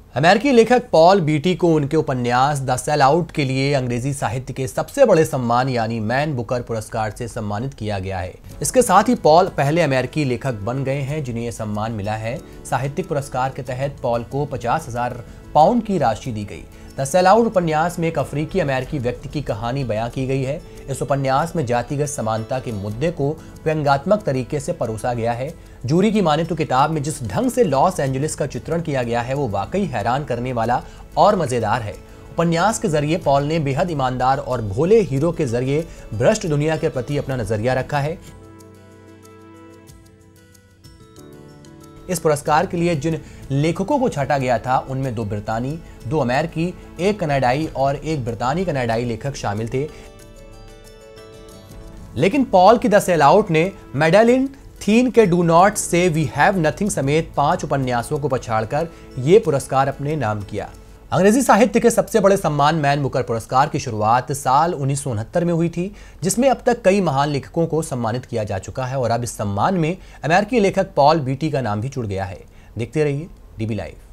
अमेरिकी लेखक Paul BT को उनके उपन्यास द सेल आउट के लिए अंग्रेजी साहित्य के सबसे बड़े सम्मान यानी मैन बुकर पुरस्कार से सम्मानित किया गया है। इसके साथ ही पॉल पहले अमेरिकी लेखक बन गए हैं जिन्हें यह सम्मान मिला है। साहित्यिक पुरस्कार के तहत पॉल को 50,000 पाउंड की राशि दी गई। द सेल आउट उपन्यास में एक अफ्रीकी अमेरिकी व्यक्ति की कहानी बयां की गई है। इस उपन्यास में जातिगत समानता के मुद्दे को व्यंग्यात्मक तरीके से परोसा गया है। जूरी की माने तो किताब में जिस ढंग से लॉस एंजलिस का चित्रण किया गया है वो वाकई हैरान करने वाला और मजेदार है। उपन्यास के जरिए पॉल ने बेहद ईमानदार और भोले हीरो के जरिए भ्रष्ट दुनिया के प्रति अपना नजरिया रखा है। इस पुरस्कार के लिए जिन लेखकों को छांटा गया था उनमें 2 ब्रितानी, 2 अमेरिकी, 1 कनाडाई और 1 ब्रितानी कनाडाई लेखक शामिल थे। लेकिन पॉल की द सेल आउट ने मैडेलिन थीन के do not say we have nothing समेत 5 उपन्यासों को पछाड़कर यह पुरस्कार अपने नाम किया। अंग्रेजी साहित्य के सबसे बड़े सम्मान मैन बुकर पुरस्कार की शुरुआत साल 1969 में हुई थी, जिसमें अब तक कई महान लेखकों को सम्मानित किया जा चुका है और अब इस सम्मान में अमेरिकी लेखक पॉल बीटी का नाम भी जुड़ गया है। देखते रहिए डीबी लाइव।